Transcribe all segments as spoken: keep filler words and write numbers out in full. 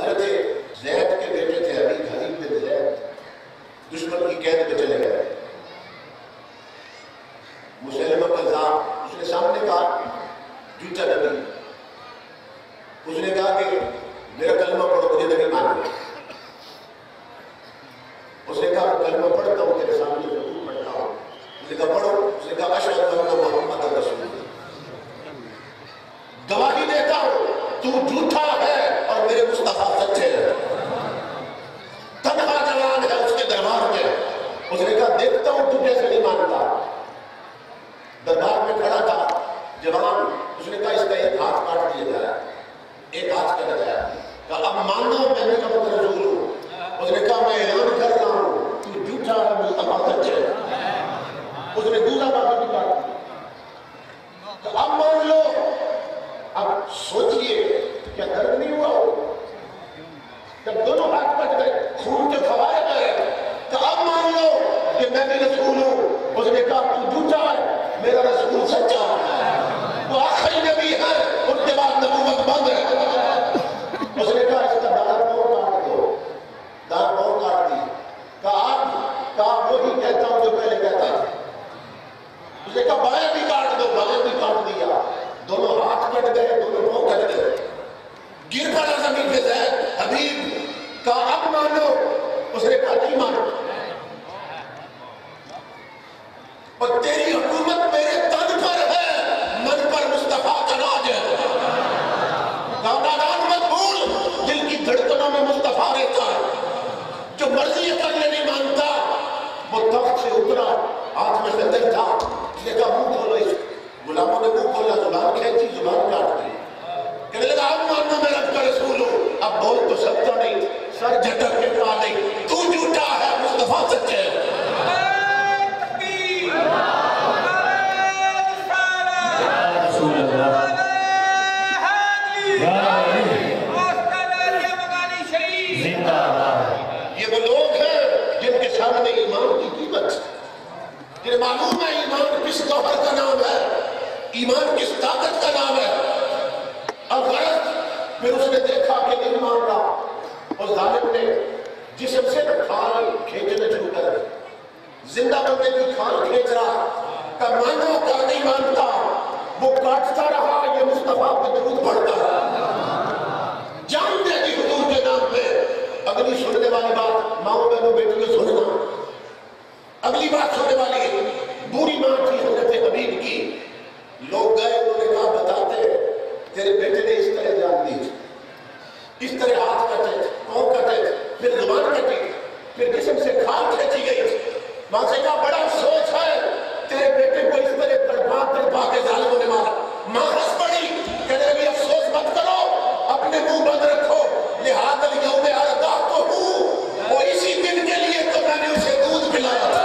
حضرت زید کے بیٹے تھے حبیب حبیب بن زید، دشمن کی قید میں چلے گئے. مسلمہ کذاب اس نے سامنے کہا جھوٹا نبی، اس نے کہا کہ میرا کلمہ پڑھو مجھے نبی مانو. اس نے کہا میں کلمہ پڑھتا ہوں تیرے سامنے ضرور پڑھتا ہوں. اس نے کہا پڑھو. اس نے کہا اشہد ان محمد رسول اللہ، گواہی دیتا ہوں تو جھوٹا ہے اور میرے مصطفیٰ سچے ہیں. تنہا جوان ہے اس کے دربار میں. اس نے کہا دیکھتا ہوں تو کیسے نہیں مانتا. دربار میں کھڑا تھا جوان. اس نے کہا اس کا ایک ہاتھ کاٹ دیا جائے، ایک ہاتھ کٹ گیا. کہا اب ماننا میں نے کہا میں رسول ہوں. اس نے کہا میں اعلان کر رہا ہوں تو جھوٹا ہے مصطفیٰ سچے ہے. اس نے دوسرا بات بھی کاٹ دیا. تو اب مان لو. اب سوچئے کیا درد نہیں ہوا ہو جب دونوں ہاتھ کٹ گئے، خون کے فوائد گئے. تو اب مان لو کہ میں بھی رسول ہوں. اس نے کہا تو جھوٹا ہے میرا رسول سچا ہے. وہ آخری نبی ہے، ان کے بعد نبوت بند ہے. اس نے کہا اس کا دار اور کاٹ دو. دار اور کاٹ دی. کہا آپ کہا وہی کہتا ہوں جو پہلے کہتا تھا. اس نے کہا بائیں بھی کاٹ دو. بائیں بھی کاٹ دیا. دونوں ہاتھ کٹ گئے، دونوں پاؤں کٹ گئے. گر پڑا زمین پہ زید. حبیب کہا اب مانو. اس نے کہا نہیں مانو. اور تیری حکومت میرے تن پر ہے، من پر مصطفیٰ کا راج ہے. نادان مت بھول دل کی دھڑکنوں میں مصطفیٰ رہتا ہے. جو مرضی کرنے نہیں مانتا. وہ تخت سے اترا، ہاتھ میں خنجر تھا. اس نے کہا منہ کھولو. اس غلاموں نے منہ کھولا، زبان کھینچی، زبان کاٹ دی. کہنے لگا اب ماننا میں رب کا رسول ہوں. اب بول تو سکتا نہیں، سر جھٹک کے کہا نہیں تو جھوٹا ہے مصطفیٰ سچے ہے. یہ وہ لوگ ہیں جن کے سامنے ایمان کی قیمت، جنہیں معلوم ہے ایمان کس گوہر کا نام ہے، ایمان کس طاقت کا نام ہے. اب غرض پھر اس نے دیکھا کہ نہیں مان رہا. اور ظالم نے جسم سے کھال کھینچنے شروع کر دی. زندہ بندے کی کھال کھینچ رہا. کہ مانو کا نہیں مانتا. وہ کاٹتا رہا، یہ مصطفیٰ پہ درود پڑھتا رہا. جان دے دی حضور کے نام پہ. اگلی سننے والی بات ماں بہنوں بیٹیوں سننا. اگلی بات سننے والی بری ماں تھی حضرت حبیب کی. لوگ گئے، انہوں نے کہا بتاتے تیرے بیٹے نے اس طرح جان دی، اس طرح ہاتھ کٹے، پاؤں کٹے، پھر زبان کٹی، پھر جسم سے کھال کھینچی گئی. ماں سے کہا بڑا افسوس ہے تیرے بیٹے کو اس طرح تڑپا تڑپا کے ظالموں نے مارا. ماں ہنس پڑی. کہنے لگی افسوس مت کرو، اپنے منہ بند رکھو. لہذا یوم اردا تو ہوں، وہ اسی دن کے لیے تو میں نے اسے دودھ پلایا تھا.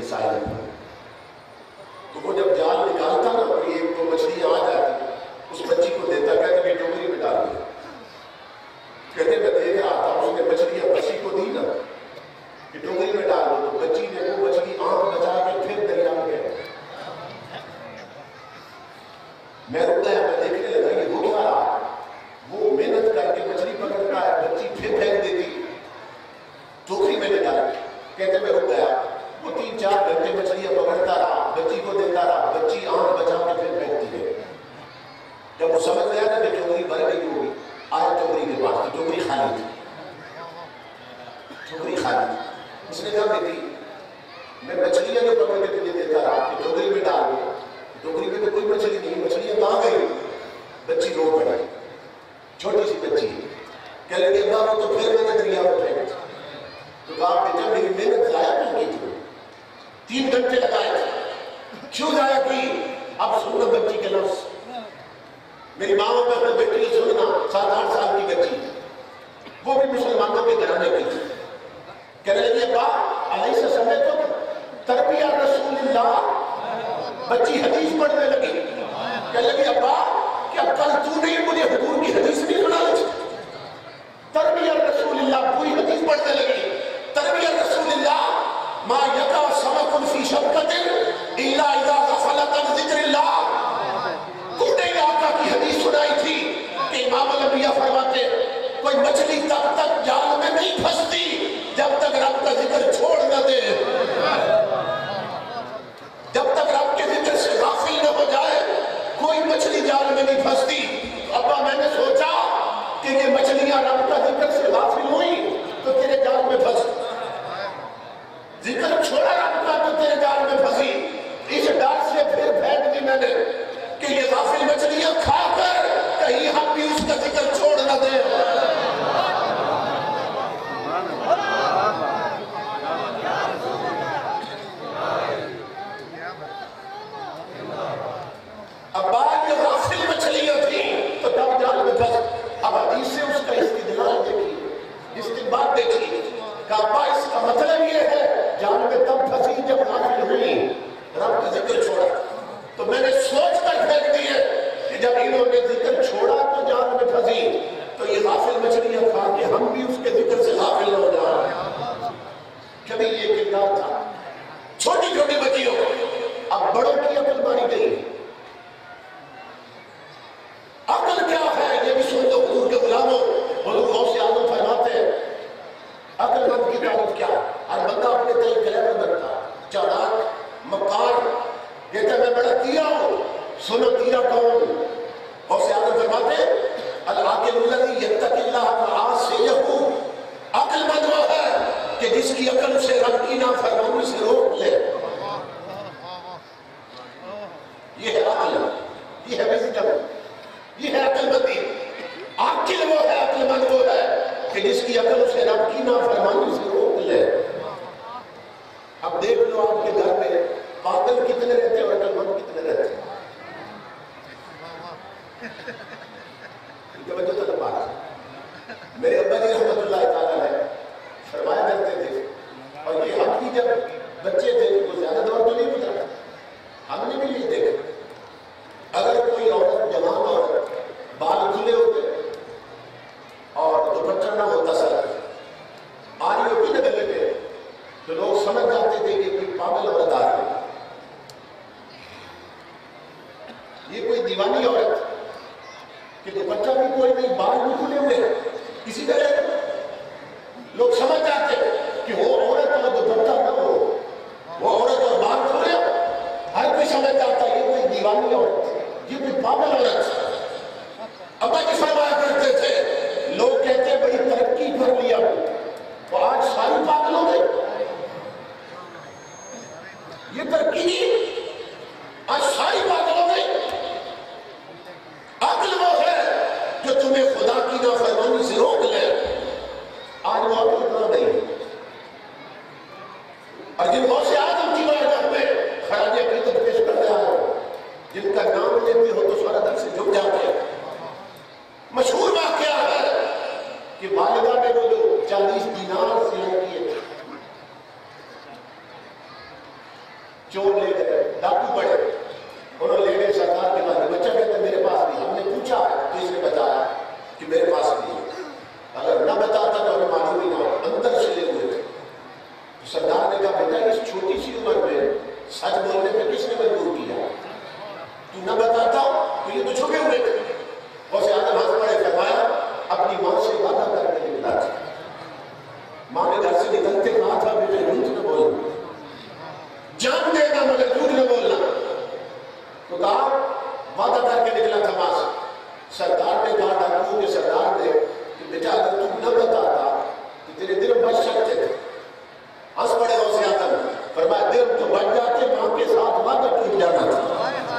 تو وہ جب جال نکالتا نا، ایک دو مچھلیاں آ جاتی، اس میں میں رک گیا، میں دیکھنے لگا یہ ہو کیا رہا ہے. وہ محنت کر کے مچھلی پکڑتا ہے، بچی پھر پھینک دیتی، ٹوکری میں لے ڈالی. کہتے میں رک گیا، وہ تین چار گھنٹے مچھلیاں پکڑتا رہا، بچی کو دیتا رہا، بچی آنکھ بچا کے پھر پھینکتی ہے. جب وہ سمجھ گیا نا کہ ٹوکری بھر گئی ہوگی، آیا ٹوکری کے پاس تھی، ٹوکری خالی تھی، ٹوکری خالی تھی. اس نے کہا بیٹی میں مچھلیاں جو پکڑ کے تجھے دیتا رہا کہ ٹوکری میں ڈال دو، ٹوکری میں تو کوئی مچھلی نہیں، مچھلیاں کہاں گئی؟ بچی رو پڑی، چھوٹی سی بچی. کہنے لگی ابا وہ تو پھر میں نے دریا میں پھینک. تو کہا بیٹا میری محنت ضائع کیوں کی تھی؟ تین گھنٹے لگائے تھے، کیوں ضائع کی؟ اب سننا بچی کے لفظ، میری ماں پہ اپنے بیٹی کو سننا، سات آٹھ سال کی بچی، وہ بھی مسلمانوں کے گھرانے کی تھی. کہنے لگی ابا علیہ سمے تو تربیہ رسول اللہ. بچی حدیث پڑھنے لگی، کہنے لگی ابا کیا کل تو نہیں مجھے حضور کی حدیث نہیں سنا رہی؟ تربیہ رسول اللہ، پوری حدیث پڑھنے لگی. تربیہ رسول اللہ ما یقع سمک فی شبکت الا اذا غفلت عن ذکر اللہ. تو نے آقا کی حدیث سنائی تھی کہ امام الانبیاء فرماتے کوئی مچھلی تب تک جال میں نہیں پھنستی جب تک رب کا ذکر چھوڑ نہ دے، جب تک رب کے ذکر سے غافل نہ ہو جائے کوئی مچھلی جال میں نہیں پھنستی. ابا میں نے سوچا کہ یہ مچھلیاں رب کا ذکر سے غافل ہوئی تو تیرے جال میں پھنس، ذکر چھوڑا رب کا تو تیرے جال میں پھنسی. اس ڈر سے پھر پھینک دی میں نے کہ یہ غافل مچھلیاں کھا کر کہیں ہم بھی اس کا ذکر چھوڑ نہ دیں. ابا یہ غافل مچھلیاں تھیں تو تب جال میں پھنس. اب حدیث سے اس کا استدلال دیکھیے، استنباط دیکھیے کہ ابا اس کا مطلب یہ ہے جال میں تب پھنسی جب غافل ہوئی، رب کا ذکر چھوڑا. تو میں نے سوچ کر پھینک دی ہے کہ جب انہوں نے ذکر چھوڑا تو جال میں پھنسی، تو یہ غافل مچھلیاں کھا کے ہم بھی اس کے ذکر سے غافل ہو جائیں. کبھی یہ کردار تھا چھوٹی چھوٹی بچیوں. اب بڑوں کی عقل مانی گئی. عقل کیا ہے یہ بھی سن لو حضور کے غلاموں. حضور غوث اعظم فرماتے ہیں عقل مند کی تعریف کیا ہے؟ ہر بندہ اپنے تئیں کلیور بنتا، چالاک، مکار. کہتا ہے میں بڑا تیرا ہوں. سنو تیرا کون؟ غوث اعظم فرماتے ہیں العاقل الذی یتقی اللہ معاصیہ. عقل مند وہ ہے کہ جس کی عقل اسے رب کی نافرمانی سے روک لے. یہ ہے عقل، یہ ہے وزڈم، یہ ہے عقل مندی. عاقل وہ ہے، عقل مند وہ ہے کہ جس کی عقل اسے رب کی نافرمانی سے روک لے. اب دیکھ لو آپ کے گھر میں پاگل کتنے رہتے ہیں اور عقل مند کتنے رہتے ہیں. توجہ طلب بات ہے. میرے ابا جی رحمۃ اللہ تعالیٰ ہے فرمایا کرتے تھے، اور یہ ہم بھی جب بچے تھے تو زیادہ دور تو نہیں گزرا، ہم نے بھی یہ دیکھا اگر کوئی عورت جوان عورت بال کھلے ہوتے اور دوپٹہ نہ ہوتا سر آری ہوتی نہ گلے پہ تو لوگ سمجھ جاتے تھے کہ کوئی پاگل عورت آ رہی ہے، یہ کوئی دیوانی عورت کہ دوپٹہ بھی کوئی نہیں بال بھی کھلے ہوئے ہیں. اسی طرح لوگ سمجھ جاتے کہ وہ عورت اور دوپٹہ نہ ہو، وہ عورت اور بال کھلے ہو، ہر کوئی سمجھ جاتا ہے یہ کوئی دیوانی عورت، یہ کوئی پاگل عورت. ابا جی فرمایا کرتے تھے لوگ کہتے بڑی ترقی کر لیا اور آج ساری پاگل ہو گئی. یہ ترقی نہیں، آج ساری پاگل ہو گئی. عقل وہ ہے جو تمہیں خدا کی نافرمانی سے روک لے. آج وہ عقل کہاں گئی؟ اور جن غوث اعظم کی بارگاہ میں خراج عقیدت پیش کر رہا ہو، جن کا نام لیتے ہو تو سارا در سے جھک جاتے ہیں. مشہور واقعہ ہے کہ والدہ نے وہ جو چالیس دینار سلائی کیے تھے چور لے گئے، ڈاکو پڑے، انہوں لے گئے سرکار کے پاس. بچہ کہتا ہے میرے پاس نہیں. ہم نے پوچھا تو اس نے بتایا کہ میرے پاس نہیں. اگر نہ بتاتا تو ہمیں معلوم ہی نہ ہو، اندر سے لے ہوئے تھے. سردار نے کہا بیٹا اس چھوٹے ساتھیوں کے سردار نے کہ بیٹا اگر تم نہ بتاتا کہ تیرے دل بچ سکتے تھے. ہنس پڑے غوث اعظم، فرمایا دل تو بچ جاتے، ماں کے ساتھ وعدہ ٹوٹ جانا تھا.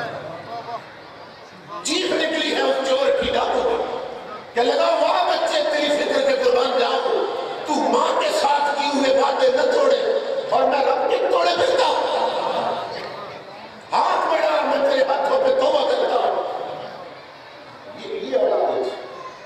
چیخ نکلی ہے اس چور کی ڈاکوں میں کہ لگا واہ بچے تیری فکر کے قربان جاؤ، تو ماں کے ساتھ کی ہوئے وعدے نہ توڑے اور میں رب کے توڑے پھرتا ہاتھ بڑھا، میں تیرے ہاتھوں پہ توبہ کرتا ہوں. یہ یہ اولاد ہے.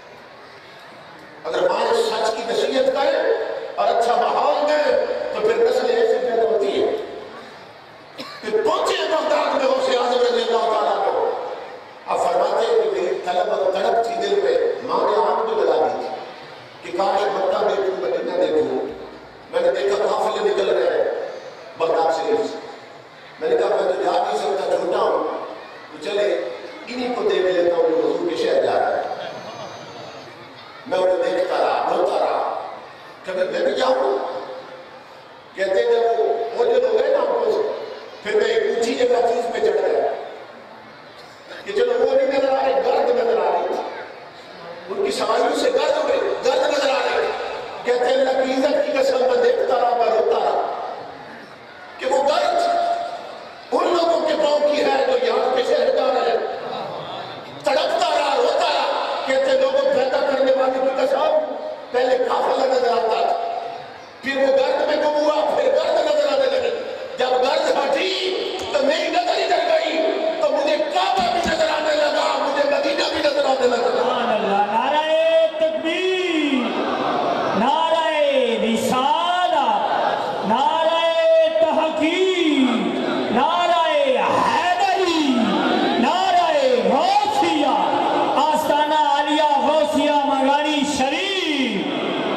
اگر ماں سچ کی نصیحت کرے اور اچھا ماحول دے تو پھر نسل ایسی پیدا ہوتی ہے. پھر پہنچے بغداد میں غوث اعظم رضی اللہ تعالیٰ کو. اب فرماتے ہیں کہ میری طلب اور تڑپ تھی دل پہ، ماں نے آنکھ بھی لگا دی تھی کہ کاش مکہ دیکھوں مدینہ دیکھوں. میں نے دیکھا قافلے نکل رہے ہیں بغداد شریف سے. میں نے کہا میں تو جا نہیں سکتا، چھوٹا ہوں، تو چلے انہیں کو دیکھ لیتا ہوں جو حضور کے شہر جا رہا ہے. میں انہیں دیکھتا رہا، روتا رہا، کبھی میں بھی جاؤں. کہتے ہیں جب وہ جو لوگ ہیں نا ہم کو، پھر میں ایک اونچی جگہ چیز پہ چڑھ گیا کہ چلو وہ نہیں نظر آ رہے، گرد نظر آ رہی. ان کی سوائیوں سے گرد ہوئے، گرد نظر آ رہے. کہتے ہیں اللہ کی عزت کی قسم میں دیکھتا رہا، میں روتا رہا کہ وہ گرد ان لوگوں کے پاؤں کی ہے جو یہاں کے شہر جا رہے ہیں. تڑپتا رہا، روتا رہا. کہتے ہیں لوگوں پیدا کرنے والے کی قسم پہلے قافلہ نظر آتا تھا، پھر وہ گرد میں گم ہوا، پھر گرد نظر آنے لگی. جب گرد ہٹی تو میری نظر ادھر گئی تو مجھے کعبہ بھی نظر آنے لگا، مجھے مدینہ بھی نظر آنے لگا. نعرہ تکبیر، نعرہ رسالت، نعرہ تحقیق، نعرہ حیدری، نعرہ غوثیہ، آستانہ عالیہ غوثیہ مغانی شریف.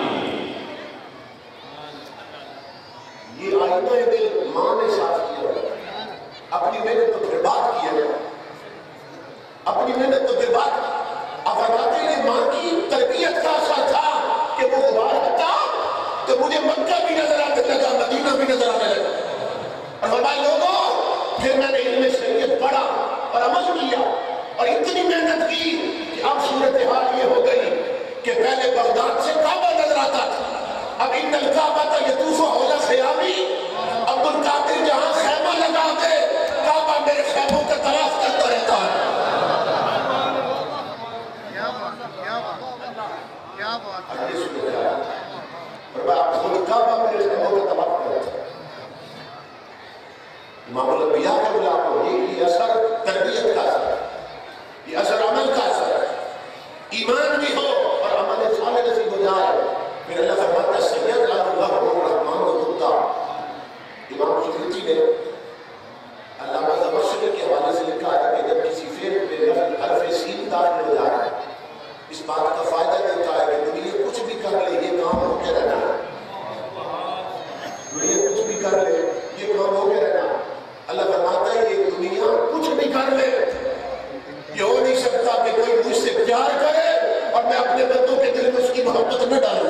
یہ آئینہ دل ماں نے صاف کیا، اپنی محنت تو پھر بات کی ہے، اپنی محنت تو پھر بات. اب فرماتے ہیں ماں کی تربیت کا اثر تھا کہ وہ غبار ہٹا تو مجھے مکہ بھی نظر آنے لگا، مدینہ بھی نظر آنے لگا. اور فرمائے لوگوں پھر میں نے علم شریعت پڑھا اور عمل کیا اور اتنی محنت کی کہ اب صورتحال یہ ہو گئی کہ پہلے بغداد سے کعبہ نظر آتا تھا، اب ان الکعبہ یطوف حول خیامی، عبد القادر جہاں خیمہ لگا دے کعبہ میرے خیموں کا طواف کرتا رہتا ہے. اب یہ سنو کیا ہے، فرمایا خود کعبہ میرے خیموں کا طواف کرتا ہے. امام الانبیاء کے غلاموں، یہ اثر تربیت کا اثر ہے، یہ اثر عمل کا اثر ہے. ایمان بھی ہو اور عمل صالح نصیب ہو جائے پھر اللہ فرماتا ہے سید اللہ الرحمن الرحیم. امام سیوطی نے علامہ زمخشری کے حوالے سے لکھا ہے کہ جب کسی فعل پہ حرف سین داخل ہو جائے اس بات کا فائدہ دیتا ہے کہ دنیا کچھ بھی کر لے یہ کام ہو کے رہنا ہے. دنیا کچھ بھی کر لے یہ کام ہو کے رہنا. اللہ فرماتا ہے یہ دنیا کچھ بھی کر لے یہ ہو نہیں سکتا کہ کوئی مجھ سے پیار کرے اور میں اپنے بندوں کے دل میں اس کی محبت نہ ڈالوں.